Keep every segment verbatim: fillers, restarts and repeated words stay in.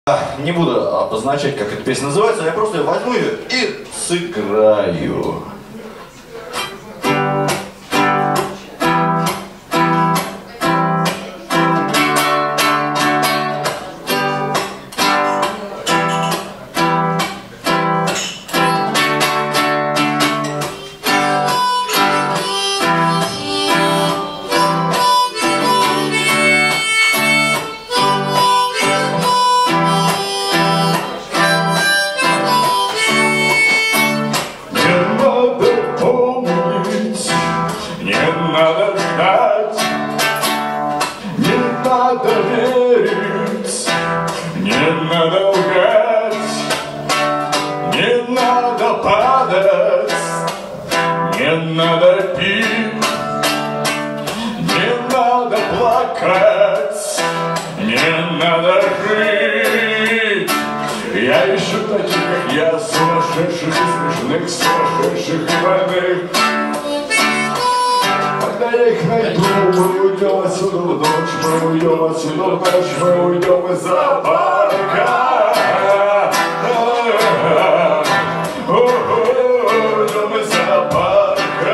Не буду обозначать, как эта песня называется, я просто возьму ее и сыграю. Надо ждать, не надо верить, не надо лгать, не надо падать, не надо пить, не надо плакать, не надо жить. Я ищу таких, как я, сумасшедших и смешных, сумасшедших и больных. Когда я их найду, мы уйдем отсюда в ночь, мы уйдем отсюда в ночь, мы уйдем из зоопарка. Уйдем из зоопарка.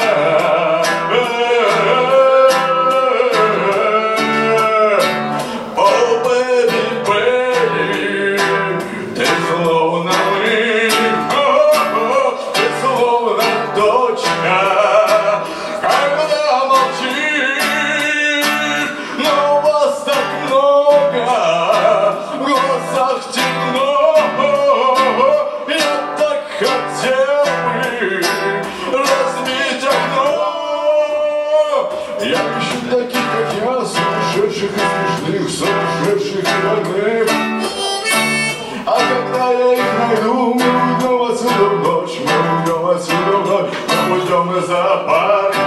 О, бэби, бэби, ты словно мы, ты словно дочка. Когда молчишь, но вас так много, в глазах темно, я так хотел бы разбить окно. Я ищу таких, как я, сумасшедших и смешных, сумасшедших и больных. А когда я их найду, мы уйдем отсюда в ночь, мы уйдем отсюда в ночь, мы уйдем из зоопарка.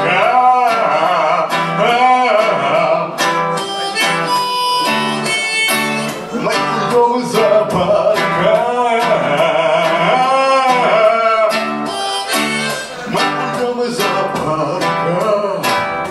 Мы уйдем из зоопарка. Мы уйдем из зоопарка.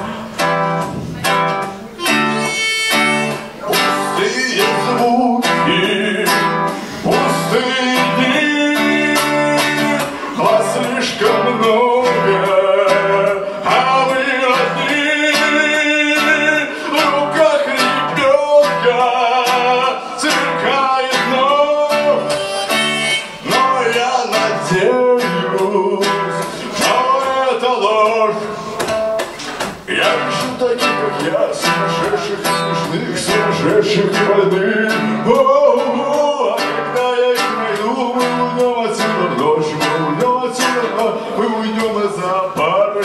Пустые звуки, пустые дни, вас слишком много, а мы одни. В руках ребенка сверкает нож, но я надеюсь, что это ложь. Я ищу таких, как я, сумасшедших и смешных, сумасшедших и больных. О-о-о, а когда я их найду, мы уйдем отсюда в ночь, мы уйдем отсюда в ночь, мы уйдем из зоопарка.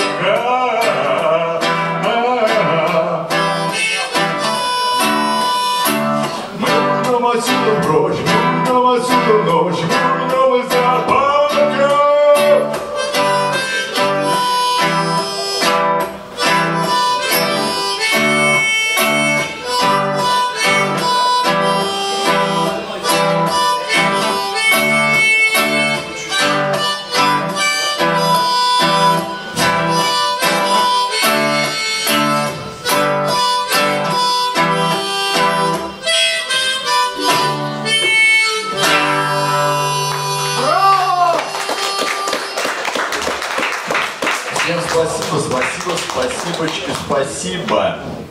Мы уйдем отсюда в ночь, мы уйдем отсюда в ночь, мы уйдем из зоопарка. Всем спасибо, спасибо, спасибочки, спасибо.